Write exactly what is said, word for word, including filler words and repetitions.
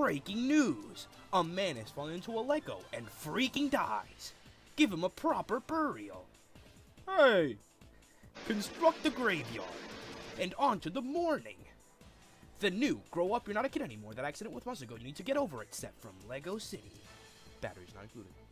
Breaking news! A man has fallen into a Lego and freaking dies. Give him a proper burial. Hey! Construct the graveyard. And on to the morning. The new, grow up, you're not a kid anymore. That accident with months ago, you need to get over it. Set from Lego City. Batteries not included.